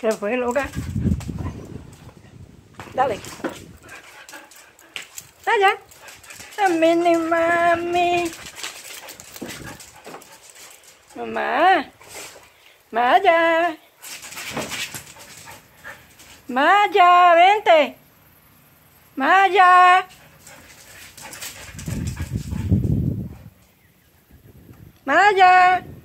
Se fue loca. Dale. Allá. A mini mami. Mamá. Maya. Maya, vente. Maya. Maya.